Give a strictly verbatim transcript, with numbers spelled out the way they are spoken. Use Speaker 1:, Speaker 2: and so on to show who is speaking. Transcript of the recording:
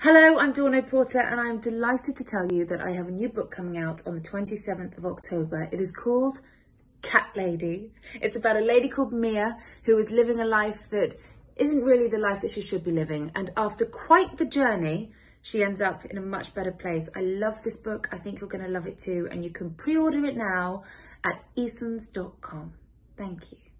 Speaker 1: Hello, I'm Dawn Porter and I'm delighted to tell you that I have a new book coming out on the twenty-seventh of October. It is called Cat Lady. It's about a lady called Mia who is living a life that isn't really the life that she should be living, and after quite the journey she ends up in a much better place. I love this book. I think you're going to love it too, and you can pre-order it now at easons dot com. Thank you.